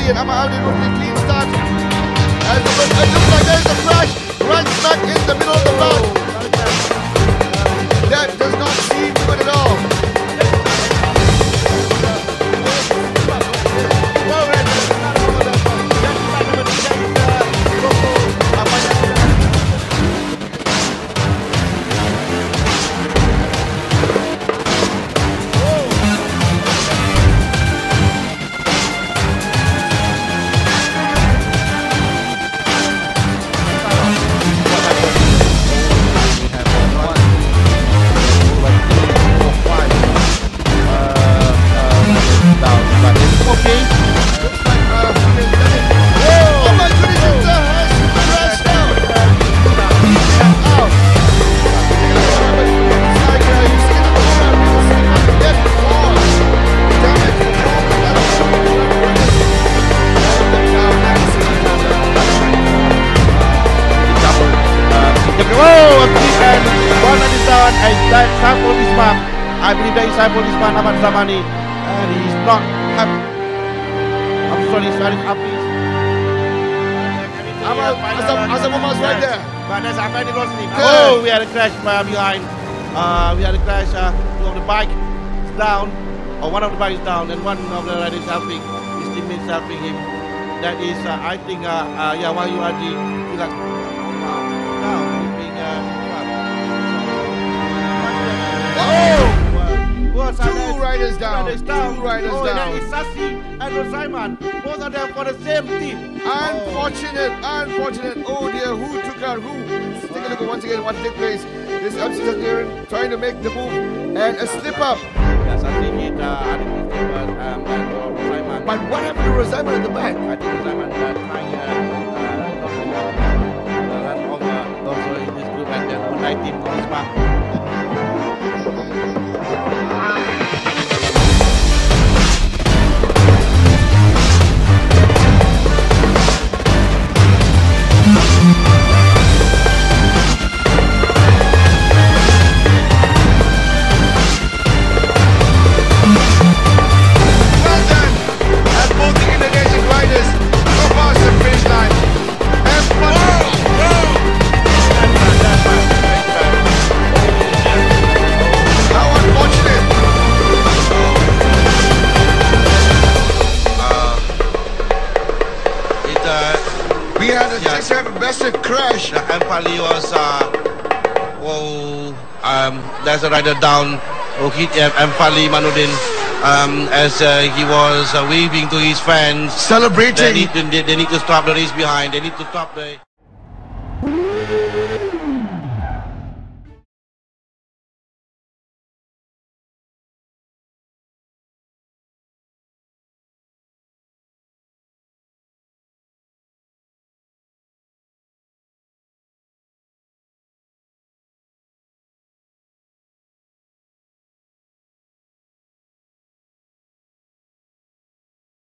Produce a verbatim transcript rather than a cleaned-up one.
Ali and Ahmad Ali with a clean start. And it looks like there's a crash right smack in the middle of the block. That does not seem good at all. Saiful Isman, I believe that is Saiful Isman Ahmad Zamani, and he's not happy. I'm sorry, he's very happy. Azam Omar's right there. But there's Ahmad Rosni. Oh, we had a crash uh, behind. Uh, we had a crash. Uh, two of the bike is down, or one of the bikes is down, and one of the riders helping. His teammates helping him. That is, uh, I think, uh, uh, yeah, Wahyu Haji Tilak down. Oh! Two riders down. Two riders oh, down. That is Sasi and Rosaiman. Both of them for the same team. Unfortunate, oh. unfortunate. Oh dear, who took out who? Let's take a look at once again what took place. This M C Satiran trying to make the move and a slip up. Yeah, Sasi hit uh, um, Rosaiman. But what happened to Rosaiman at the back? I think Rosaiman uh, trying uh, uh, run over also in this group and then on night team for his back. We had a yeah. just massive crash. The Ampali was, uh, oh, um, there's a rider down who hit Ampali Manudin um, as uh, he was uh, waving to his fans. Celebrating. They need, to, they, they need to stop the race behind. They need to stop the...